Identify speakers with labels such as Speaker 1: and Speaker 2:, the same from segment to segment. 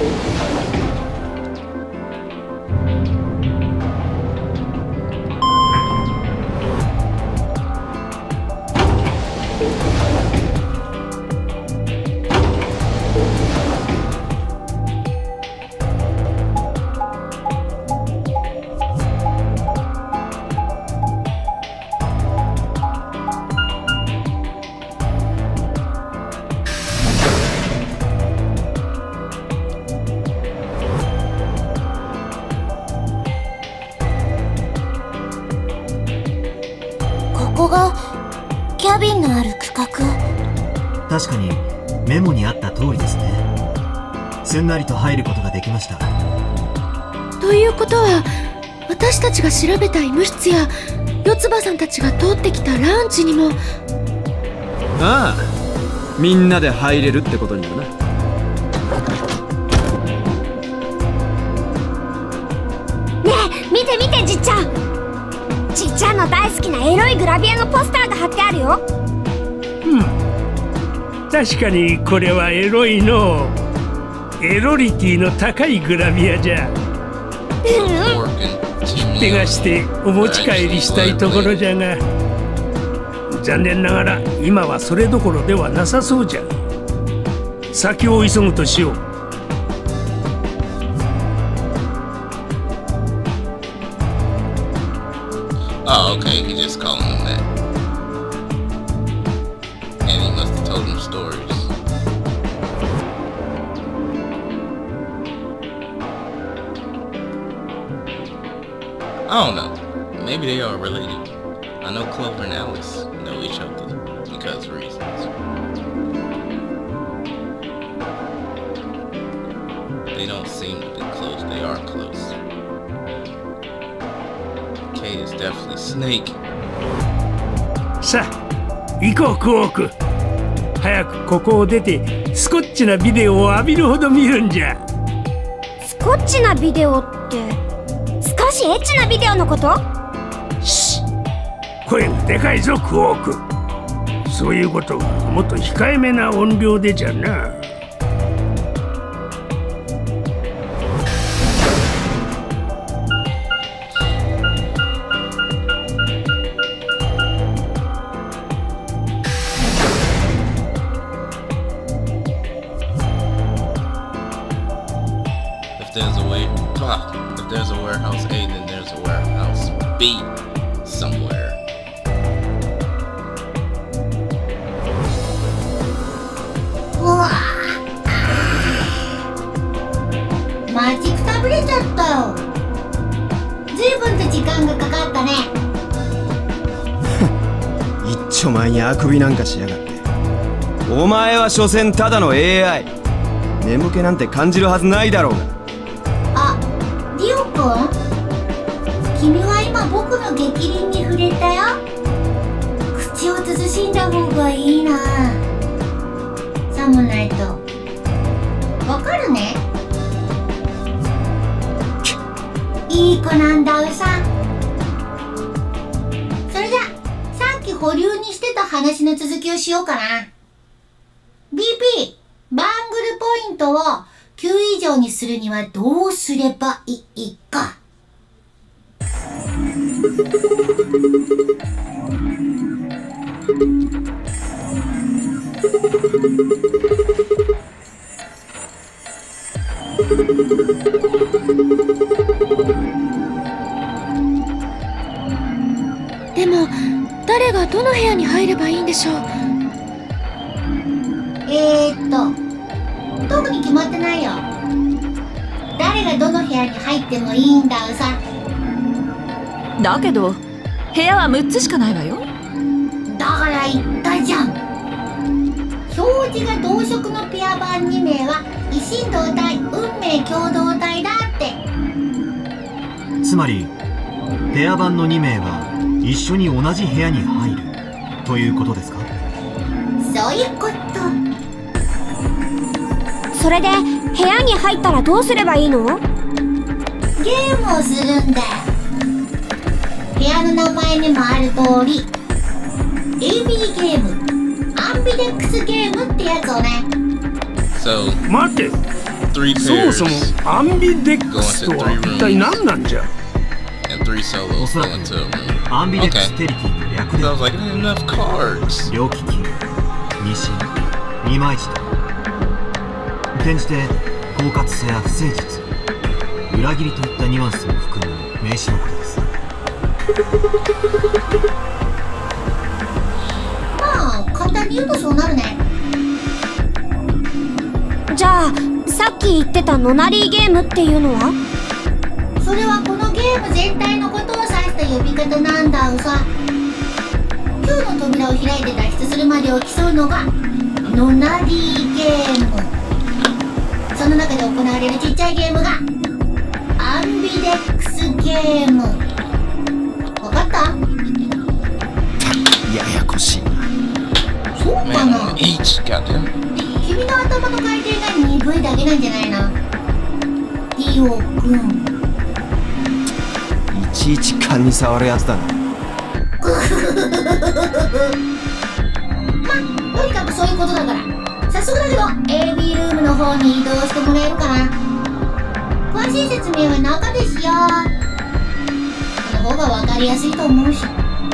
Speaker 1: ここがキャビンのある区画。
Speaker 2: 確かにメモにあった通りですね。すんなりと入ることができました。
Speaker 3: ということは、私たちが調べた医務室や四つ葉さんたちが通ってきたラウンジにも。
Speaker 4: ああ、みんなで入れるってことにだな。
Speaker 1: ねえ、見て見て、じっちゃん。じっちゃんの大好きなエロいグラビアのポスターが貼ってあるよ。
Speaker 5: 確かにこれはエロいの。エロリティの高いグラビアじゃ。切手がしてお持ち帰りしたいところじゃが、残念ながら今はそれどころではなさそうじゃ。先を急ぐとしよう。
Speaker 6: Oh, okay, he just called him that. And he must have told him stories. I don't know. Maybe they are related. I know Clover and Alice know each other because of reasons. They don't seem to be close, they are close. K is definitely Snake.
Speaker 5: さあ、行こうクオーク。早くここを出てスコッチなビデオを浴びるほど見るんじゃ。
Speaker 1: スコッチなビデオって少しエッチなビデオのこと？
Speaker 5: しっ、声がでかいぞクオーク。そういうことはもっと控えめな音量でじゃな。
Speaker 6: If there's a warehouse A, then there's a warehouse B somewhere.
Speaker 1: うわぁ、待ちくたびれちゃったよ。ずいぶんと時間がかかったね。
Speaker 4: 一丁前にあくびなんかしやがって。お前は所詮ただの AI。 眠気なんて感じるはずないだろうが。
Speaker 1: あ、ディオ君、君は今僕の逆鱗に触れたよ。口を慎んだ方がいいな。さもないと。わかるね。いい子なんだうさ。それじゃさっき保留にしてた話の続きをしようかな。 BP バングルポイントを9以上にするにはどうすればいいか。
Speaker 3: でも誰がどの部屋に入ればいいんでしょう。
Speaker 1: 特に決まってないよ。誰がどの部屋に入ってもいいんだうさ。
Speaker 7: だけど部屋は6つしかないわよ。
Speaker 1: だから言ったじゃん。表示が同色のペア版2名は異心同体運命共同体だって。
Speaker 2: つまりペア版の2名は一緒に同じ部屋に入るということですか？
Speaker 1: そういうこと。それで部屋に入ったらどうすればいいの？ゲームをするんだよ。部屋の名前にもある通り AB ゲーム、アンビデックスゲームってやつをね。
Speaker 6: So
Speaker 5: 待て、
Speaker 6: three
Speaker 5: そも
Speaker 6: pairs
Speaker 5: そもアンビデックスとは一体何なんじゃ？
Speaker 6: and 3 solos
Speaker 2: おそ
Speaker 6: go
Speaker 2: らく
Speaker 6: into a room.
Speaker 2: アンビデックステリティの略で
Speaker 6: So I was like, I didn't have enough cards.
Speaker 2: 両利き、二進、二枚舌と転じて狡猾さや不誠実、裏切りといったニュアンスを含む名詞のことです。
Speaker 1: まあ簡単に言うとそうなるね。
Speaker 8: じゃあさっき言ってたノナリーゲームっていうのは？
Speaker 1: それはこのゲーム全体のことを指した呼び方なんだうさ。9の扉を開いて脱出するまでを競うのがノナリーゲーム。その中で行われるちっちゃいゲームがアンビデックスゲーム。わかった？
Speaker 4: ややこしいな。
Speaker 1: そうか
Speaker 6: Man,
Speaker 1: な。
Speaker 6: each goddamn.
Speaker 1: 君の頭の回転が鈍いだけなんじゃないの？ディオくん。
Speaker 4: いちいち勘に触るやつだな。
Speaker 1: ま、とにかくそういうことだから、早速だけど AB ルームの方に移動してもらえるかな。詳しい説明は中ですよ。その方が分かりやすいと思うし。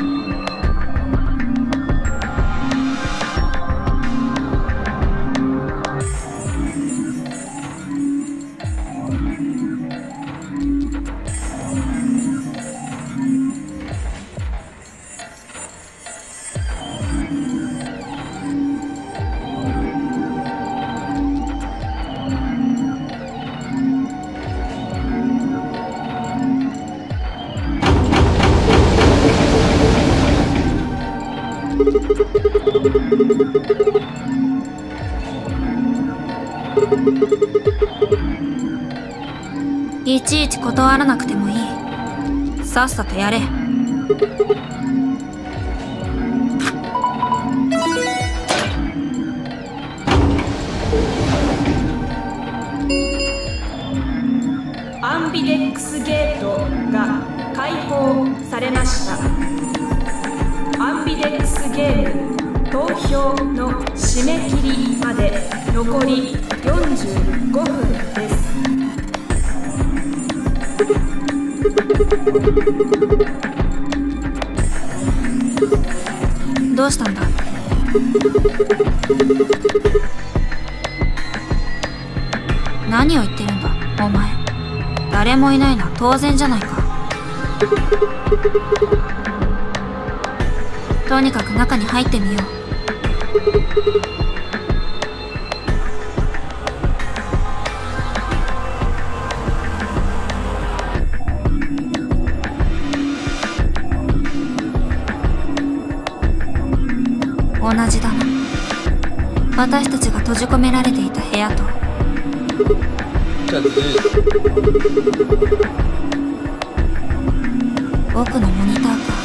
Speaker 7: いちいち断らなくてもいい。さっさとやれ。
Speaker 9: アンビデックスゲートが開放されました。アンビデックスゲーム投票の締め切りまで残り45分です。
Speaker 7: どうしたんだ？何を言ってるんだお前。誰もいないのは当然じゃないか。とにかく中に入ってみよう。同じだな。私たちが閉じ込められていた部屋と。奥のモニターか。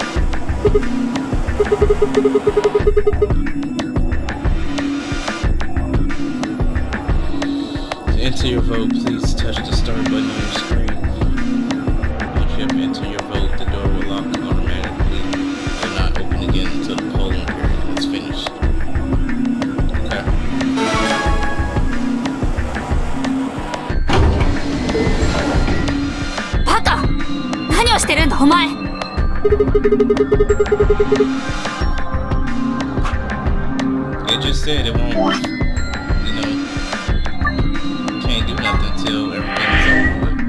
Speaker 6: To enter your vote, please touch the start button on your screen. Once you have entered your vote, the door will lock automatically. It will not open again until the polling period is finished. Okay.
Speaker 7: バカ！何をしてるんだお前！
Speaker 6: It just said it won't, you know, can't do nothing until everything is over with.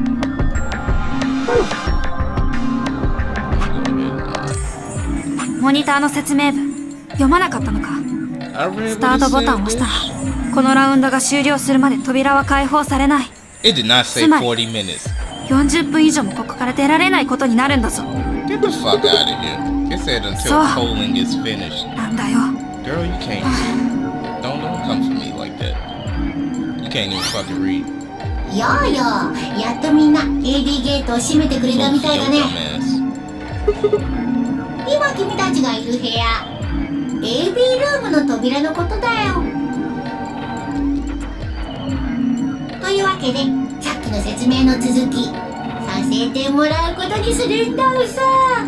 Speaker 6: Go ahead.
Speaker 7: モニターの説明文読まなかったのか。
Speaker 6: I read
Speaker 7: スタ
Speaker 6: what
Speaker 7: ー
Speaker 6: it
Speaker 7: トボタンを
Speaker 6: said,
Speaker 7: 押したら
Speaker 6: bitch.
Speaker 7: このラウンドが終了するまで扉は開放されない。
Speaker 6: It did not say
Speaker 7: つまり
Speaker 6: 40 minutes.
Speaker 7: 40分以上もここから出られないことになるんだぞ。
Speaker 6: Get the fuck out of here. It said until
Speaker 7: So-
Speaker 6: polling is finished.
Speaker 7: なんだよ。
Speaker 6: Girl, you can't. Don't come for me like that. You can't even fucking read.
Speaker 1: よーよー、やっとみんな AB ゲートを閉めてくれたみたいだね。 今君たちがいる部屋 AB ルームの扉のことだよ。というわけでさっきの説明の続きさせてもらうことにするんだうさ。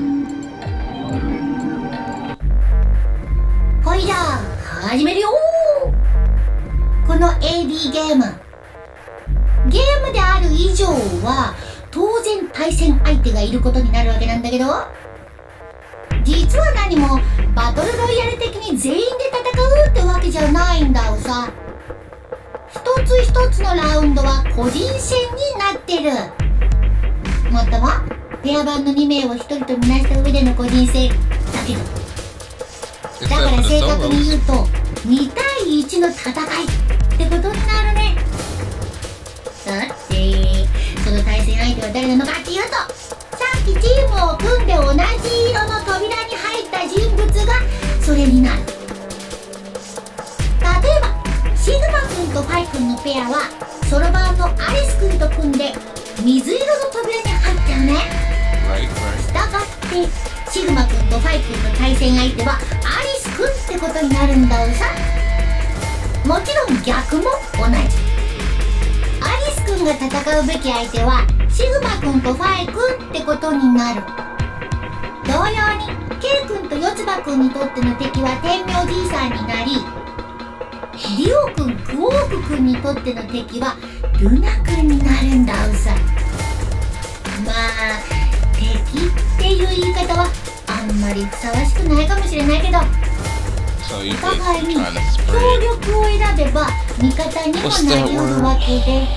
Speaker 1: ほいじゃあ始めるよ。この AB ゲームゲームである以上は当然対戦相手がいることになるわけなんだけど、実は何もバトルロイヤル的に全員で戦うってわけじゃないんだをさ。一つ一つのラウンドは個人戦になってる。もっともペア版の2名を1人とみなした上での個人戦だけど、だから正確に言うと2対1の戦いってことになるね。さてその対戦相手は誰なのかっていうと、さっきチームを組んで同じ色の扉に入った人物がそれになる。例えばシグマくんとファイくんのペアはソロ版のアリスくんと組んで水色の扉に入ったよね。したがってシグマくんとファイくんの対戦相手はアリスくんってことになるんだうさ。もちろん逆も同じ。アリスくんが戦うべき相手はシグマくんとファイくんってことになる。同様にケイくんとヨツバくんにとっての敵は天明じいさんになり、リオくん、クオークくんにとっての敵はルナくんになるんだうさ。まあ敵っていう言い方はあんまりふさわしくないかもしれないけど、お互いに協力を選べば味方にもなりうるわけで。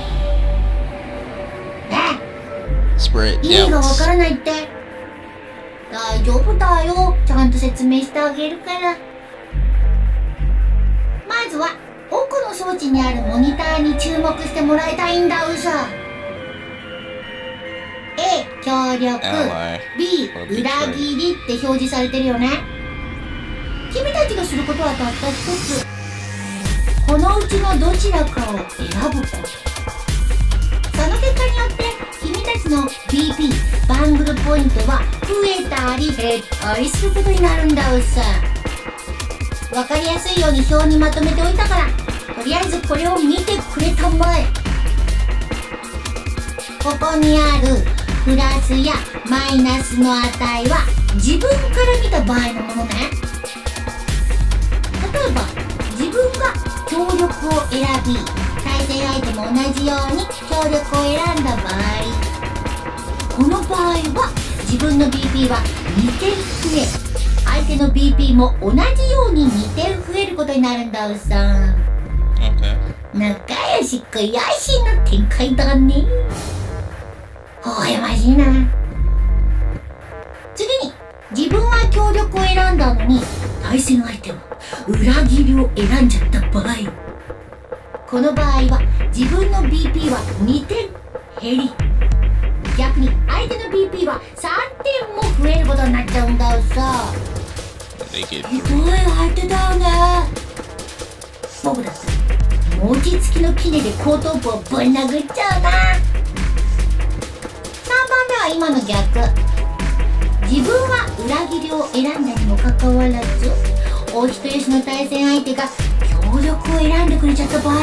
Speaker 1: 意味がわからないって。大丈夫だよ、ちゃんと説明してあげるから。まずは奥の装置にあるモニターに注目してもらいたいんだうさ。A 協力、 B 裏切りって表示されてるよね。君たちがすることはたった一つ、このうちのどちらかを選ぶこと。その結果によって君たちの BP バングルポイントは増えたり減ったりすることになるんだうさ。わかりやすいように表にまとめておいたから、とりあえずこれを見てくれたまえ。ここにあるプラスやマイナスの値は自分から見た場合のものね。例えば自分が協力を選び、対戦相手も同じように協力を選んだ場合、この場合は自分の BP は2点増え、相手の BP も同じように2点増えることになるんだうさ。仲良しくやしの展開だね。微笑ましいな。次に自分は協力を選んだのに対戦相手は裏切りを選んじゃった場合、この場合は自分の BP は2点減り、逆に相手の BP は3点も増えることになっちゃうんだうさ。ひどい相手だよね。僕だったら餅つきのキネで後頭部をぶん殴っちゃうな。3番目は今の逆。自分は裏切りを選んだにもかかわらず、お人よしの対戦相手が協力を選んでくれちゃった場合、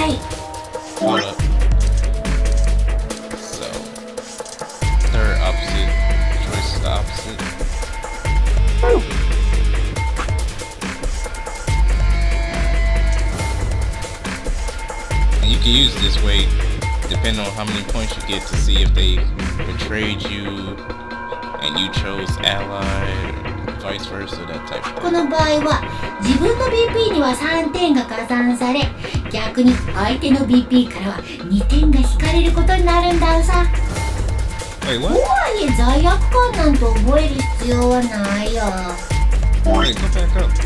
Speaker 6: You can use this way depending on how many points you get to see if they betrayed you and you chose ally, vice versa, that type of thing.
Speaker 1: この場合は自分の BP には3点が加算され、逆に相手の BP からは2点が引かれることになるんださ。とはいえ罪悪感なんて覚える必要はないよ。
Speaker 6: Wait, go back up.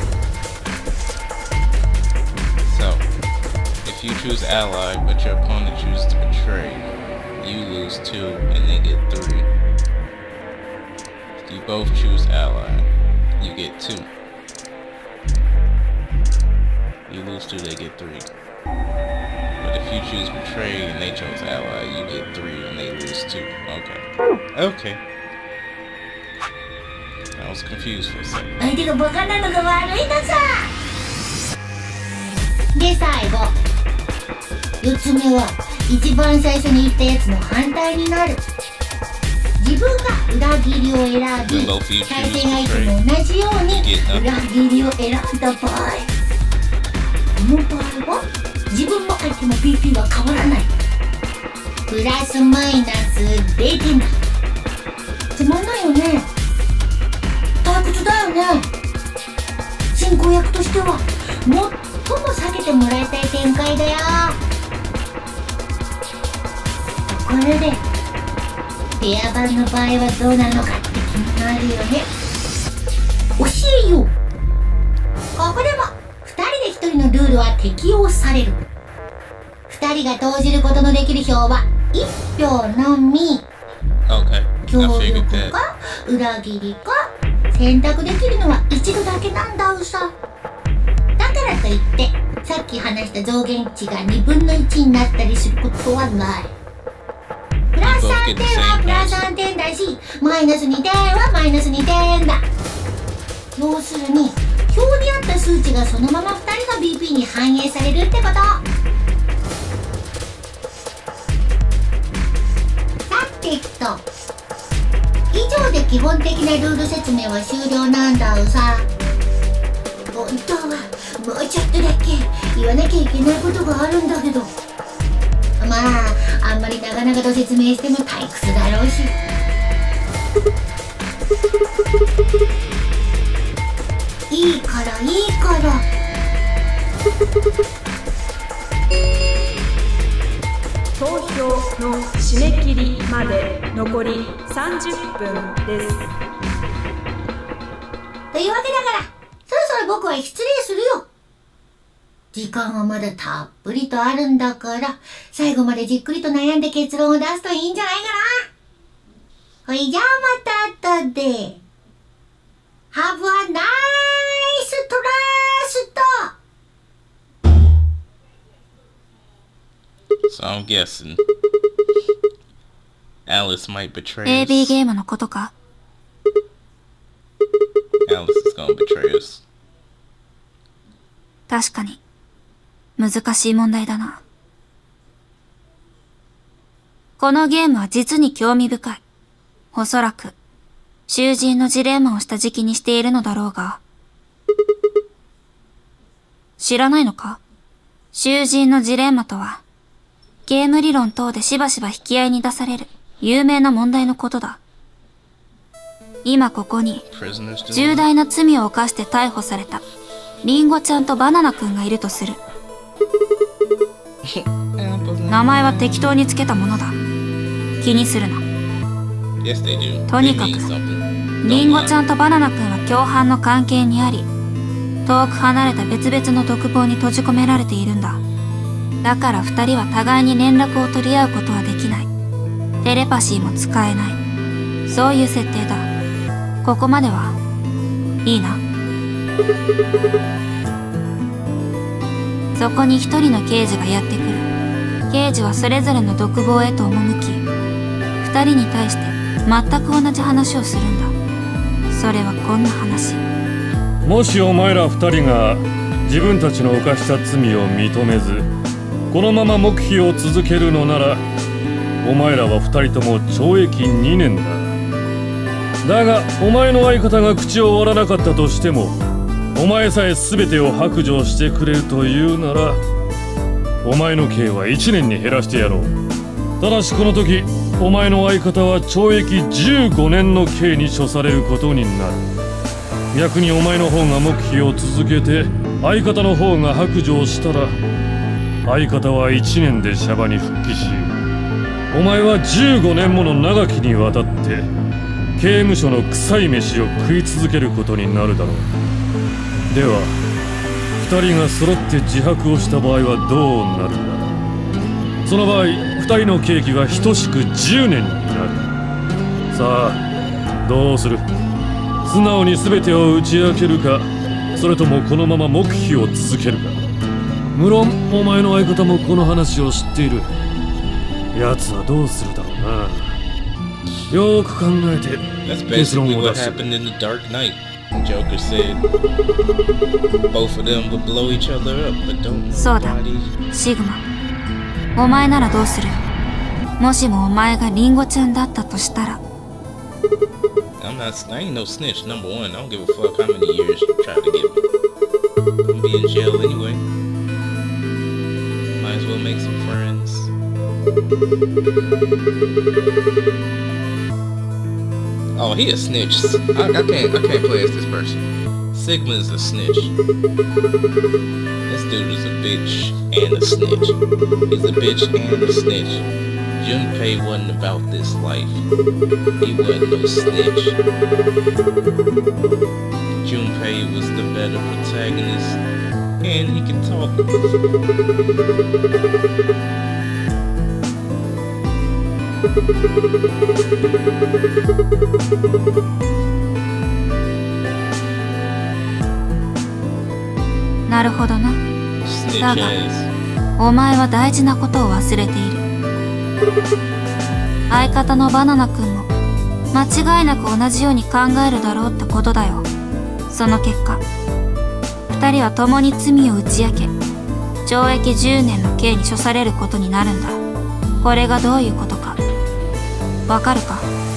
Speaker 6: So, if you choose ally, but your opponent chooses to betray, you lose 2 and they get 3. If you both choose ally, you get 2. You lose 2, they get 3. But if you choose betray and they chose ally, you get 3 and they lose 2. Okay. Okay. I was confused for a second.
Speaker 1: 相手がバカなのが悪いのさ。で最後4つ目は一番最初に言ったやつの反対になる。自分が裏切りを選び、対戦相手も同じように裏切りを選んだ場合、この場合は自分も相手も BP は変わらない。 プラスマイナス0点だ。つまんないよね。退屈だよね。進行役としては最も避けてもらいたい展開だよ。ところでペア版の場合はどうなるのかって気になるよね。教えよう。ここでも2人で1人のルールは適用される。2人が投じることのできる票は1票のみ。協力か裏切りか選択できるのは一度だけなんだうさ。だからといってさっき話した増減値が2分の1になったりすることはない。プラス3点はプラス3点だし、マイナス2点はマイナス2点だ。要するに表にあった数値がそのまま2人の BP に反映されるってこと。さてと以上で基本的なルール説明は終了なんだうさ。本当はもうちょっとだけ言わなきゃいけないことがあるんだけど、まああんまり長々と説明しても退屈だろうし。いいからいいから。
Speaker 9: 投票の締め切りまで残り30分です。
Speaker 1: というわけだからそろそろ僕は失礼するよ。時間はまだたっぷりとあるんだから、最後までじっくりと悩んで結論を出すといいんじゃないかな。ほいじゃあまた後で。Have a nice trust!
Speaker 6: So I'm guessing Alice might betray us.
Speaker 7: AB ゲームのことか。
Speaker 6: Alice is gonna betray us.
Speaker 7: 確かに難しい問題だな。このゲームは実に興味深い。おそらく囚人のジレンマをした時期にしているのだろうが。知らないのか？囚人のジレンマとはゲーム理論等でしばしば引き合いに出される有名な問題のことだ。今ここに重大な罪を犯して逮捕されたリンゴちゃんとバナナくんがいるとする。名前は適当につけたものだ。気にするな。とにかくリンゴちゃんとバナナくんは共犯の関係にあり、遠く離れた別々の独房に閉じ込められているんだ。だから二人は互いに連絡を取り合うことはできない。テレパシーも使えない。そういう設定だ。ここまではいいな。そこに一人の刑事がやってくる。刑事はそれぞれの独房へと赴き、二人に対して全く同じ話をするんだ。それはこんな話。
Speaker 10: もしお前ら二人が自分たちの犯した罪を認めず、このまま黙秘を続けるのなら、お前らは二人とも懲役2年だ。だがお前の相方が口を割らなかったとしても、お前さえ全てを白状してくれるというなら、お前の刑は1年に減らしてやろう。ただしこの時お前の相方は懲役15年の刑に処されることになる。逆にお前の方が黙秘を続けて相方の方が白状したら、相方は1年でシャバに復帰し、お前は15年もの長きにわたって刑務所の臭い飯を食い続けることになるだろう。では2人が揃って自白をした場合はどうなるんだ。その場合2人の刑期は等しく10年になる。さあどうする？素直に全てを打ち明けるか、それともこのまま黙秘を続けるか。無論お前の相方もこの話を知っている。奴はどうするだろうな。よーく考えて結論を出して。
Speaker 7: そうだ、シグマ。お前ならどうする？もしもお前がリンゴちゃんだったとしたら。
Speaker 6: I ain't no snitch, number one. I don't give a fuck how many years you try to give me. I'm be in jail anyway. Might as well make some friends. Oh, he a snitch. I can't play as this person. Sigma is a snitch. This dude is a bitch and a snitch. He's a bitch and a snitch. Junpei wasn't about this life. He wasn't no snitch. Junpei was the better protagonist, and he can talk.
Speaker 7: なるほどな。だが、お前は大事なことを忘れている。相方のバナナ君も間違いなく同じように考えるだろうってことだよ。その結果、二人は共に罪を打ち明け、懲役10年の刑に処されることになるんだ。これがどういうことか、わかるか？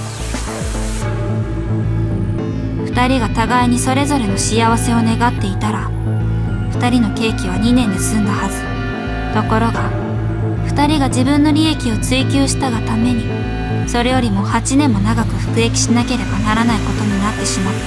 Speaker 7: 二人が互いにそれぞれの幸せを願っていたら、二人の刑期は2年で済んだはず。ところが、二人が自分の利益を追求したがために、それよりも8年も長く服役しなければならないことになってしまった。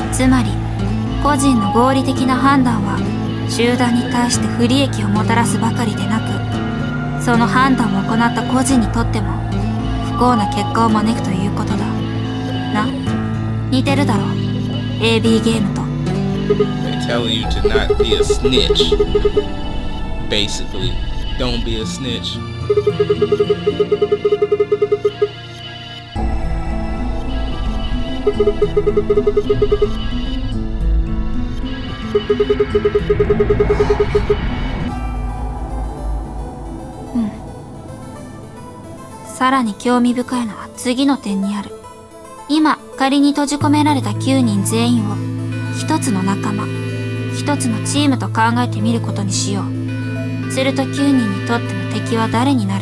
Speaker 7: つまり、個人の合理的な判断は集団に対して不利益をもたらすばかりでなく、その判断を行った個人にとっても不幸な結果を招くということだな。似てるだろう、 AB ゲームと。
Speaker 6: They tell you to not be a snitch. Basically, don't be a snitch.
Speaker 7: うん。さらに興味深いのは次の点にある。今、仮に閉じ込められた9人全員を一つの仲間、一つのチームと考えてみることにしよう。すると9人にとっての敵は誰になる？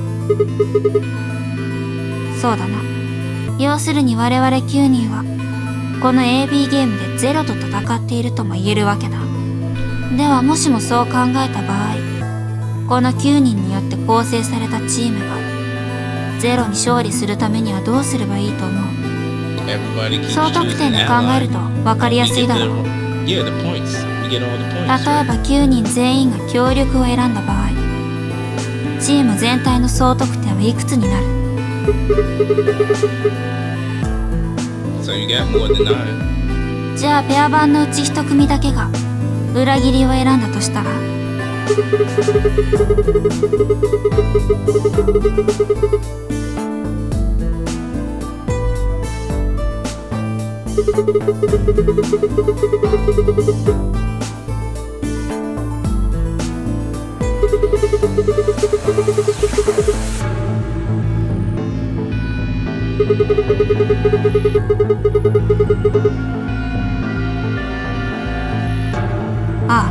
Speaker 7: そうだな。要するに我々9人は、この AB ゲームでゼロと戦っているとも言えるわけだ。ではもしもそう考えた場合、この9人によって構成されたチームが、ゼロに勝利するためにはどうすればいいと思う？総得点で考えると分かりやすいだろう。例えば9人全員が協力を選んだ場合、チーム全体の総得点はいくつになる？じゃあペア版のうち1組だけが裏切りを選んだとしたら、ああ。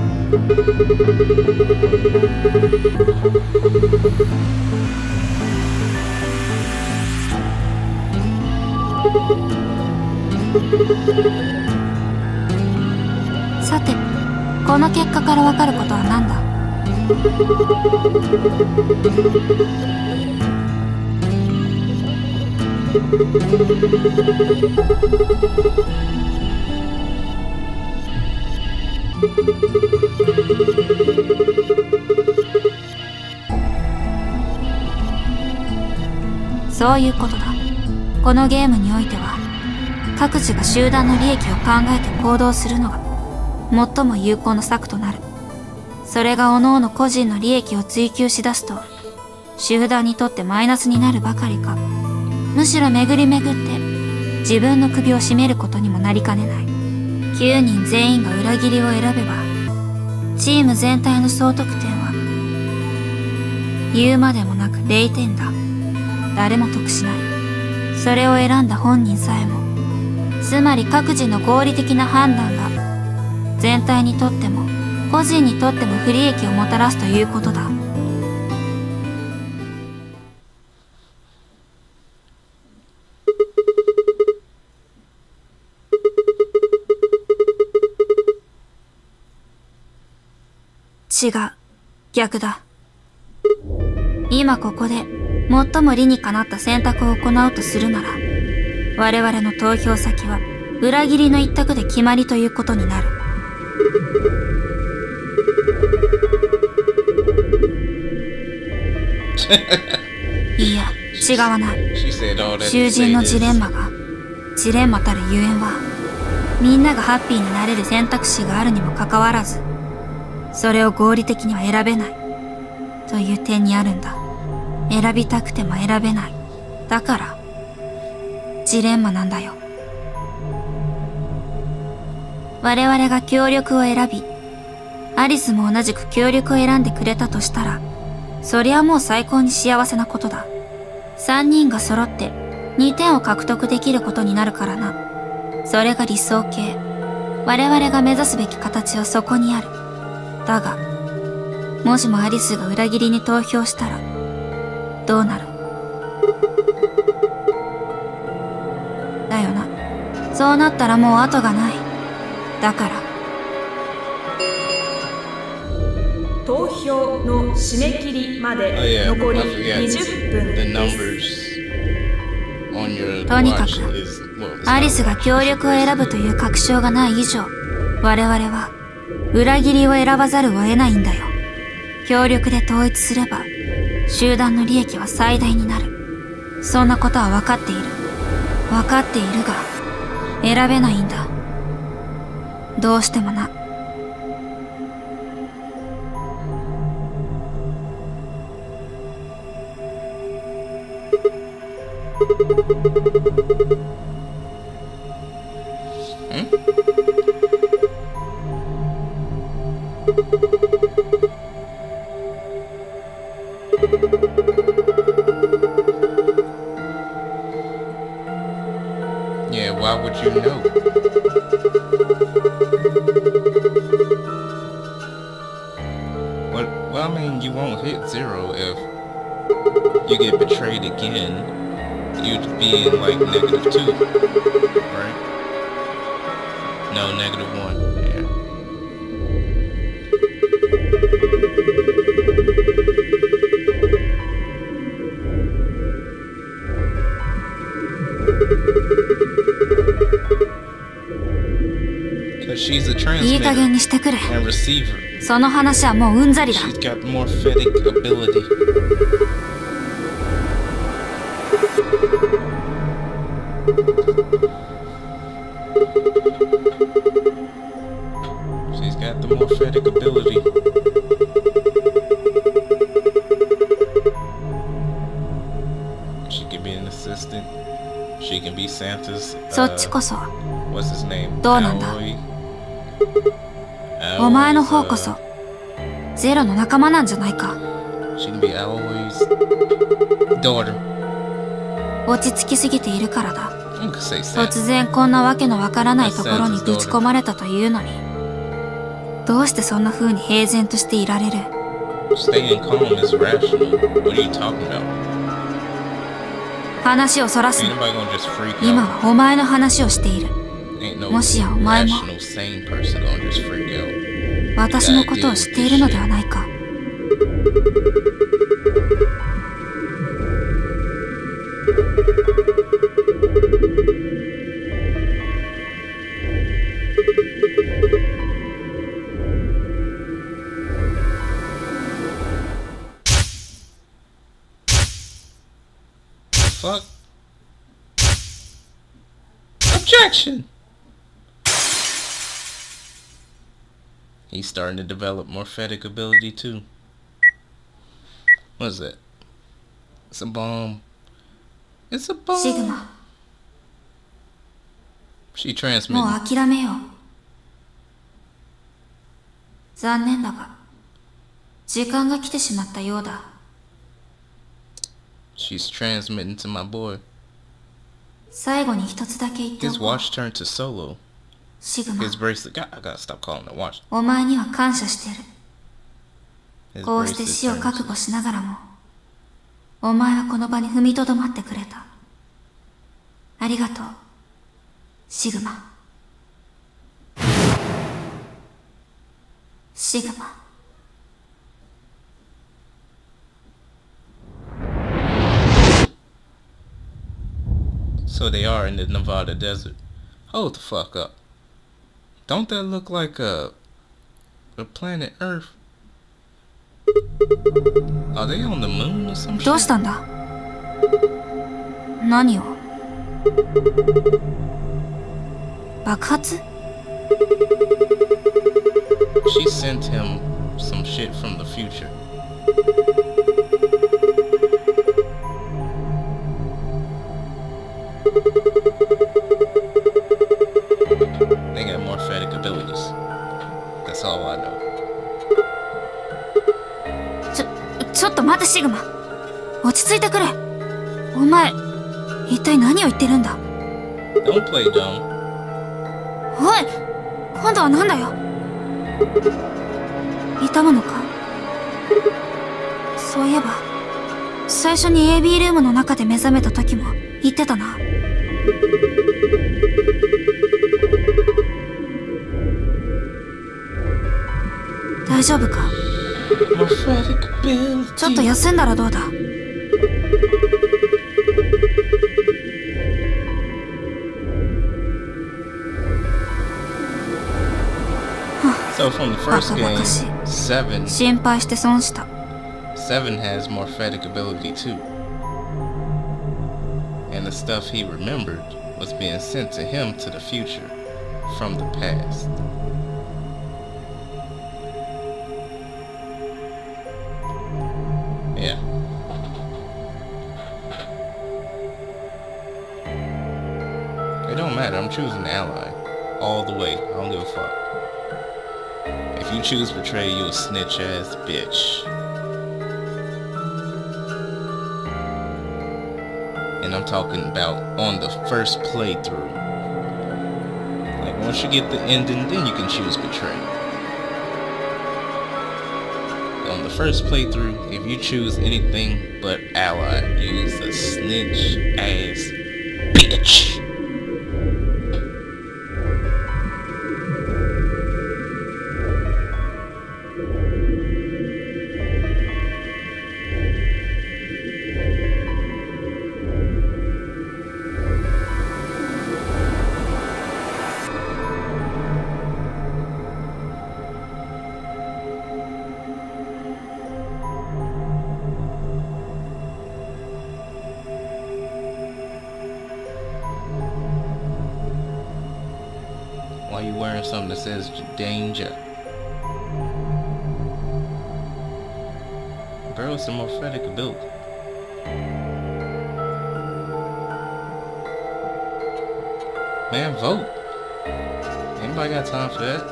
Speaker 7: さて、この結果からわかることは何だ？そういうことだ。このゲームにおいては、各自が集団の利益を考えて行動するのが最も有効な策となる。それが各々個人の利益を追求しだすと、集団にとってマイナスになるばかりか、むしろ巡り巡って自分の首を絞めることにもなりかねない。9人全員が裏切りを選べば、チーム全体の総得点は言うまでもなく0点だ。誰も得しない。それを選んだ本人さえも、つまり各自の合理的な判断が全体にとっても個人にとっても不利益をもたらすということだ。違う。逆だ。 今ここで最も理にかなった選択を行うとするなら、我々の投票先は裏切りの一択で決まりということになる。いや、違わない。囚人のジレンマが、ジレンマたるゆえんは、みんながハッピーになれる選択肢があるにもかかわらず、それを合理的には選べない、という点にあるんだ。選びたくても選べない。だから、ジレンマなんだよ。我々が協力を選び、アリスも同じく協力を選んでくれたとしたら、そりゃもう最高に幸せなことだ。3人が揃って2点を獲得できることになるからな。それが理想形。我々が目指すべき形はそこにある。だが、もしもアリスが裏切りに投票したら、どうなる？だよな。そうなったらもう後がない。だから。
Speaker 9: 投票の締め切りまで残り20分です。
Speaker 7: とにかく、アリスが協力を選ぶという確証がない以上、我々は裏切りを選ばざるを得ないんだよ。協力で統一すれば、集団の利益は最大になる。そんなことは分かっている。分かっているが、選べないんだ。どうしてもな。
Speaker 6: Yeah, why would you know? Well, I mean, you won't hit 0 if you get betrayed again. You'd be in like -2, right? No, -1, yeah. She's a transmitter and receiver.
Speaker 7: その話はもううんざりだ。
Speaker 6: She's got morphetic ability. She's got the morphetic ability. She can be an assistant. She can be Santa's.
Speaker 7: そっちこそ。
Speaker 6: What's his name?
Speaker 7: どうなんだ？お前の方こそゼロの仲間なんじゃないか。
Speaker 6: She can be Aoi's daughter.
Speaker 7: 落ち着きすぎているからだ。
Speaker 6: You could say Santa.
Speaker 7: 突然こんなわけのわからないところにぶち込まれたというのに、どうしてそんな風に平然としていられる？
Speaker 6: Staying calm is rational. What are you talking about?
Speaker 7: 話をそらすな。
Speaker 6: Ain't nobody gonna just freak out.
Speaker 7: 今はお前の話をしている。
Speaker 6: Ain't no
Speaker 7: もしやお前も
Speaker 6: rational sane person gonna just freak out.
Speaker 7: 私のことを知っているのではないか。
Speaker 6: Fuck. Objection. He's starting to develop morphetic ability too. What is that? It's a bomb. It's a bomb.
Speaker 7: シグマ。
Speaker 6: She transmitting.
Speaker 7: もう諦めよう。残念だが、時間が来てしまったようだ。
Speaker 6: She's transmitting to my boy.
Speaker 7: 最後に一つだけ言ってお
Speaker 6: His
Speaker 7: こう。
Speaker 6: watch turned to Solo.
Speaker 7: シグマ、
Speaker 6: His bracelet. God, I gotta stop calling it watch.
Speaker 7: お前には感謝してる。
Speaker 6: His
Speaker 7: こうして
Speaker 6: bracelet
Speaker 7: 死を
Speaker 6: turned
Speaker 7: 覚
Speaker 6: to-
Speaker 7: 悟しながらも、お前はこの場に踏みとどまってくれた。ありがとう、シグマ。シグマ。
Speaker 6: So they are in the Nevada desert. Hold the fuck up. Don't that look like a planet Earth? Are they on the moon or some shit?
Speaker 7: どうしたんだ？何を？爆発？
Speaker 6: She sent him some shit from the future. They got morphetic abilities. That's all I know.
Speaker 7: ちょっと待てシグマ。落ち着いてくれ。お前、一体何を言ってるんだ？
Speaker 6: Don't play dumb.
Speaker 7: おい、今度は何だよ。痛むのか？そういえば、最初に AB ルームの中で目覚めた時も言ってたな。大丈夫か？ちょっと休んだらどうだ？
Speaker 6: So from the first game,
Speaker 7: 心配して損した。
Speaker 6: 7 has morphetic ability too. And the stuff he remembered was being sent to him to the future from the past. Yeah. It don't matter, I'm choosing the ally. All the way, I don't give a fuck. If you choose betray, you a snitch ass bitch. And I'm talking about on the first playthrough. Like once you get the ending, then you can choose betray. On the first playthrough, if you choose anything but ally, you's a snitch ass bitch. Why you wearing something that says danger? Girl with some morphetic ability. Man, vote. Anybody got time for that?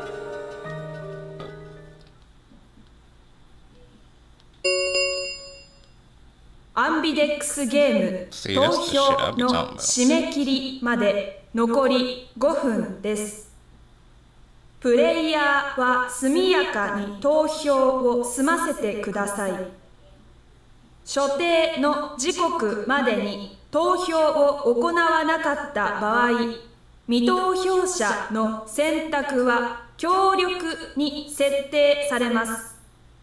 Speaker 9: Ambidex ゲーム投票の締め切りまで残り5分です。プレイヤーは速やかに投票を済ませてください。所定の時刻までに投票を行わなかった場合、未投票者の選択は強力に設定されます。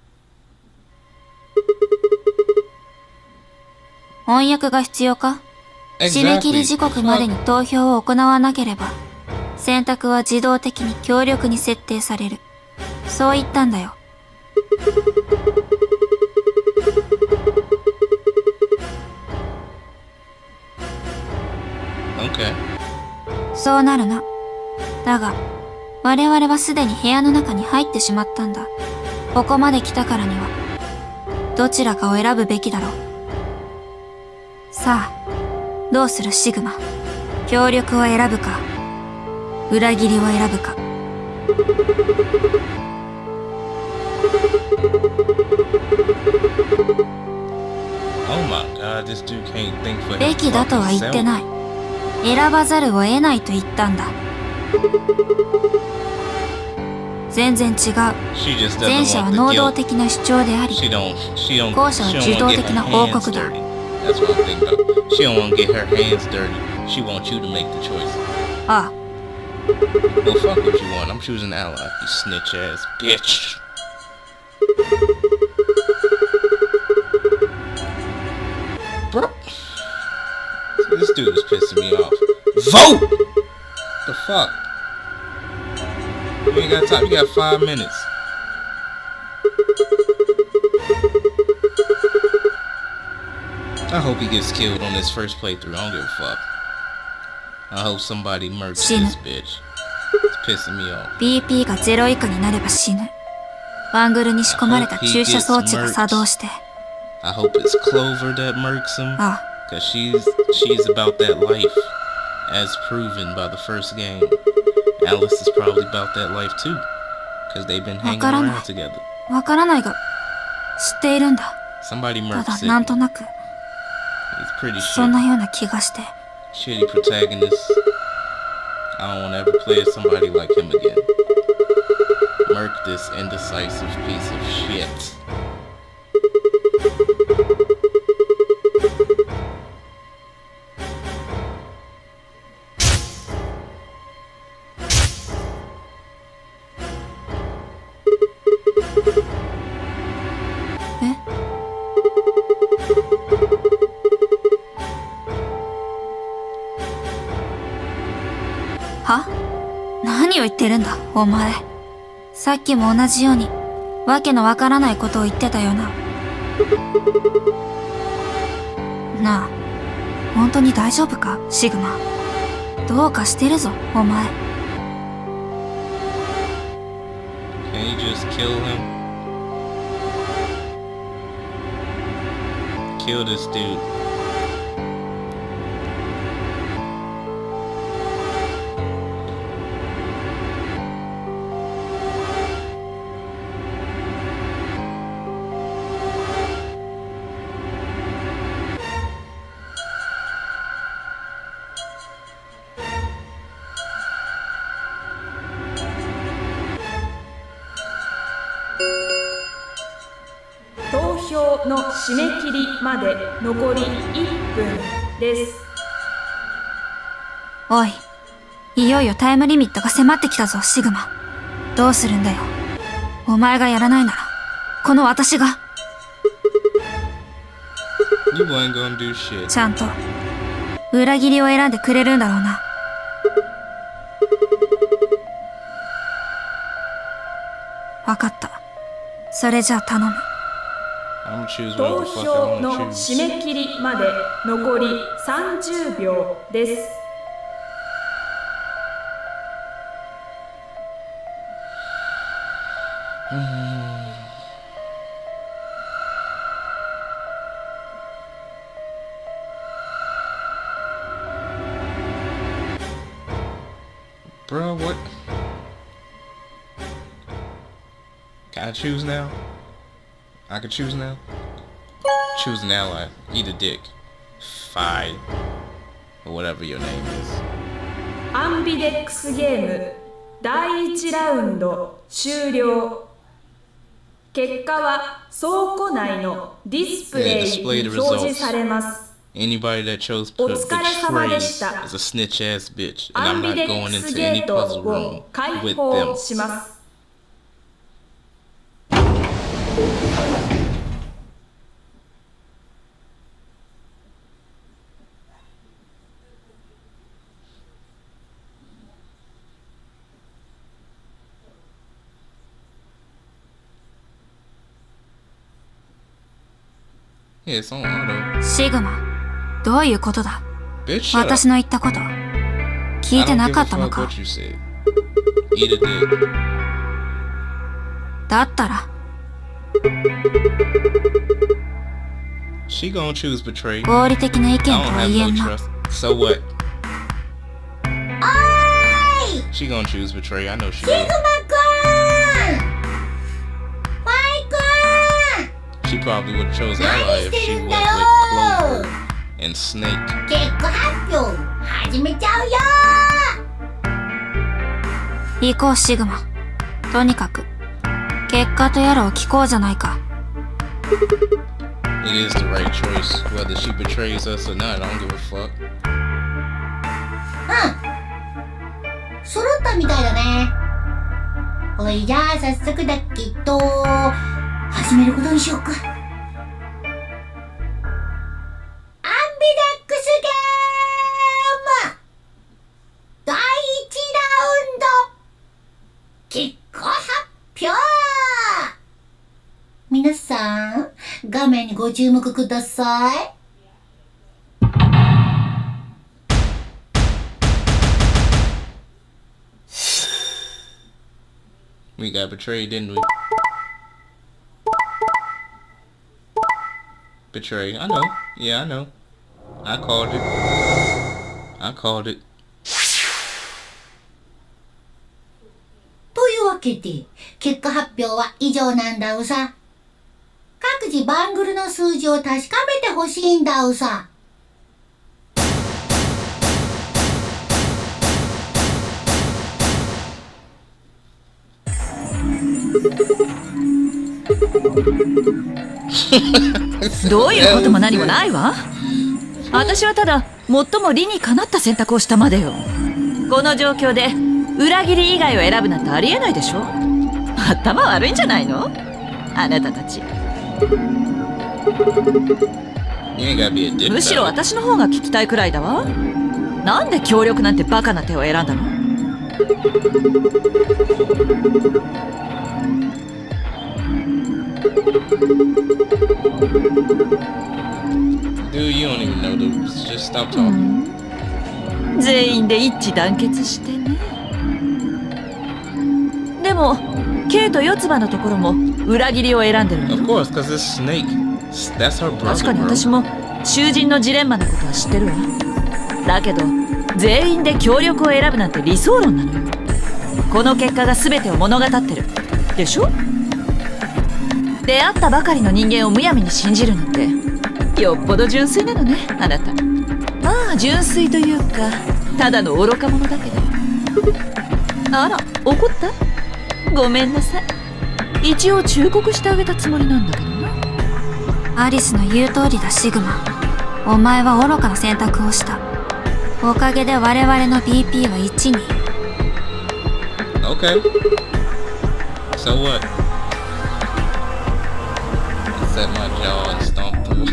Speaker 7: 翻訳が必要か？締め切り時刻までに投票を行わなければ、選択は自動的に強力に設定される。そう言ったんだよ。そうなるな。だが、我々はすでに部屋の中に入ってしまったんだ。ここまで来たからには、どちらかを選ぶべきだろう。さあ、どうするシグマ。協力を選ぶか、裏切りを選ぶか。べきだとは言ってない。選ばざるを得ないと言ったんだ。全然違う。前者は能動的な主張であり、後者は受動的な報告だ。ああ。
Speaker 6: Well, fuck what you want. I'm choosing ally, you snitch ass bitch. Bro. This dude is pissing me off. Vote! The fuck? You ain't got time. You got 5 minutes. I hope he gets killed on his first playthrough. I don't give a fuck. I hope somebody murks this bitch. It's pissing me off.
Speaker 7: BP が0以下になれば死ぬ。ワングルに仕込まれた注射装置が作動して。
Speaker 6: I hope it's Clover that murks him. Cause she's about that life, as proven by the first game. Alice is probably about that life too, cause they've been hanging around together.
Speaker 7: わからないが、知っているんだ。
Speaker 6: Somebody murks
Speaker 7: ただなんとなく。そんなような気がして。
Speaker 6: Shitty protagonist. I don't wanna ever play as somebody like him again. Murk this indecisive piece of shit.
Speaker 7: Ha? 何を言ってるんだ、お前。さっきも同じように、わけのわからないことを言ってたよな。なあ、本当に大丈夫か、シグマ。どうかしてるぞ、お前。
Speaker 6: Can you just kill him? Kill this dude.
Speaker 9: 投票の締め切りまで残り1分です。
Speaker 7: おい、いよいよタイムリミットが迫ってきたぞ、シグマ。どうするんだよ。お前がやらないなら、この私が。
Speaker 6: You ain't gonna do shit.
Speaker 7: ちゃんと、裏切りを選んでくれるんだろうな。わかった。それじゃあ頼む。
Speaker 9: 投票の締め切りまで残り30秒です。
Speaker 6: Bro, what? Can I choose now? I can choose now? Choose an ally. Eat a dick. Fi. Or whatever your name is.
Speaker 9: アンビデックスゲーム第1ラウンド終了。結果は倉庫内のディスプレイに表示されます。
Speaker 6: Anybody that chose to betray is a snitch ass bitch, and I'm not going into any puzzle room with them. Yeah, it's on auto.
Speaker 7: シグマ、どういうことだ？私の言ったこと、聞いてなかったのか？だったら。合理的な意見とは言えんな。
Speaker 6: So what?
Speaker 1: おーい！
Speaker 6: She gonna choose betray. I know she will.
Speaker 1: シグマくん！ファイくん！
Speaker 6: She probably would have chose ally if she went with Clover and Snake.
Speaker 1: 結果発表始めちゃうよ
Speaker 7: ー。行こうシグマ。とにかく結果とやらを聞こうじゃないか。
Speaker 6: It is the right choice, whether she betrays us or not. I don't give a fuck.
Speaker 1: うん。揃ったみたいだね。おいじゃあ早速だけど始めることにしようか。アンビデックスゲームにご注目ください。
Speaker 6: We got betrayed, didn't we? Betrayed. I know. Yeah, I know. I called it. I called it.
Speaker 1: というわけで、結果発表は以上なんだうさ。各自バングルの数字を確かめてほしいんだうさ。
Speaker 11: どういうことも何もないわ。私はただ最も理にかなった選択をしたまでよ。この状況で裏切り以外を選ぶなんてありえないでしょ。頭悪いんじゃないのあなたたち。むしろ私の方が聞きたいくらいだわ。なんで協力なんてバカな手を選んだの
Speaker 6: ？You don't even know the rules. Just stop talking.
Speaker 11: 全員で一致団結してね。でも、K と四つ葉のところも裏切りを選んでるの。
Speaker 6: Of course, because it's Snake. That's her brother.
Speaker 11: 確かに私も囚人のジレンマのことは知ってるわ。だけど、全員で協力を選ぶなんて理想論なのよ。この結果が全てを物語ってる。でしょ？出会ったばかりの人間をむやみに信じるなんてよっぽど純粋なのね、あなた。まあ純粋というかただの愚か者だけど。あら、怒った？ごめんなさい。一応忠告してあげたつもりなんだけどな。
Speaker 7: アリスの言う通りだ、シグマ。お前は愚かな選択をした。おかげで我々の BP は1に。
Speaker 6: Okay. So what? Set my jaw and stomp through.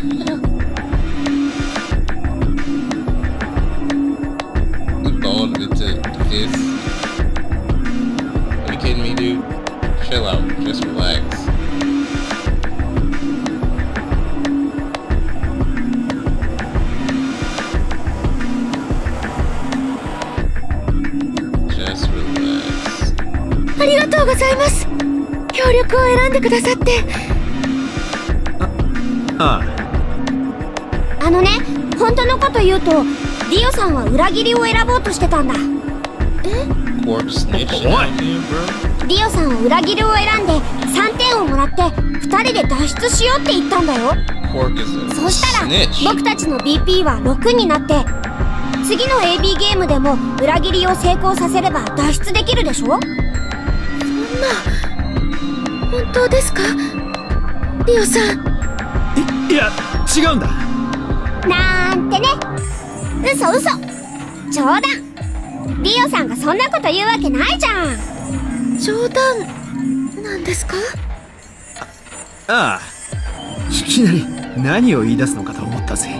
Speaker 6: We balled into this. Are you kidding me, dude? Chill out. Just relax. Just relax.
Speaker 3: ありがとうございます。協力を選んでくださって。
Speaker 8: あのね、本当のこと言うとディオさんは裏切りを選ぼうとしてたんだ。
Speaker 6: デ
Speaker 8: ィオさんは裏切りを選んで3点をもらって2人で脱出しようって言ったんだよ。そしたら僕たちの BP は6になって、次の AB ゲームでも裏切りを成功させれば脱出できるでしょ。そんな、
Speaker 3: 本当ですか、ディオさん。
Speaker 4: いや、違うんだ。
Speaker 8: なんてね。嘘嘘、冗談。ディオさんがそんなこと言うわけないじゃん。
Speaker 3: 冗談なんですか？
Speaker 4: ああ、いきなり何を言い出すのかと思ったぜ。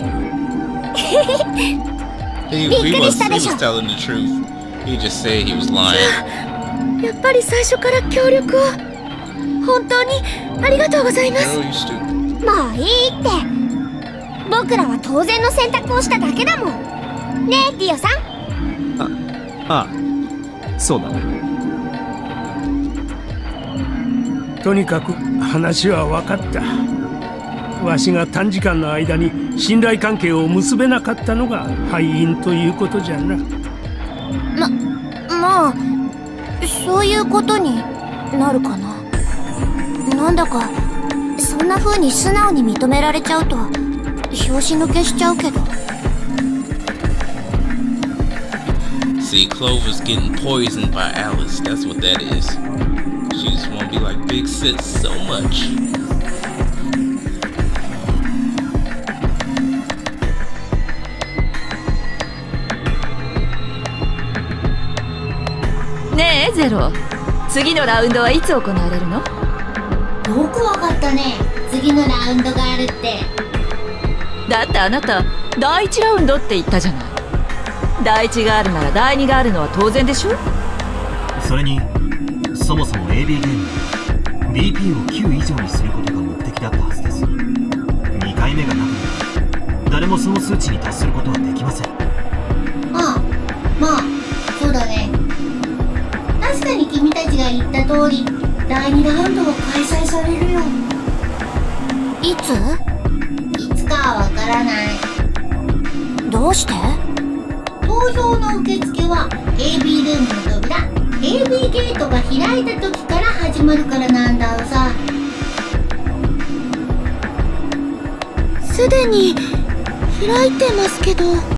Speaker 8: びっくりしたでしょ。
Speaker 3: やっぱり最初から協力を。本当にありがとうございます。
Speaker 8: もういいって。僕らは当然の選択をしただけだもんねえ、ディオさん。
Speaker 4: ああ、そうだね。
Speaker 5: とにかく話は分かった。わしが短時間の間に信頼関係を結べなかったのが敗因ということじゃな。
Speaker 8: まあそういうことになるかな。なんだかそんな風に素直に認められちゃうと拍子抜けしちゃうけど。
Speaker 6: See, Clover's getting poisoned by Alice. That's what that is. She just won't be like Big Sis so much.
Speaker 11: ねえゼロ、次のラウンドはいつ行われるの？
Speaker 1: よくわかったね、次のラウンドがあるって。
Speaker 11: だってあなた第1ラウンドって言ったじゃない。第1があるなら第2があるのは当然でしょ。
Speaker 2: それにそもそも AB ゲームは BP を9以上にすることが目的だったはずです。 い目がなければ誰もその数値に達することはできません。
Speaker 1: まあそうだね。確かに君たちが言った通り第2ラウンドは開催されるよ。
Speaker 8: いつ
Speaker 1: かはわからない。
Speaker 8: どうして？
Speaker 1: 投票の受付は AB ルームの扉 AB ゲートが開いた時から始まるからなんだろうさ。
Speaker 3: すでに開いてますけど。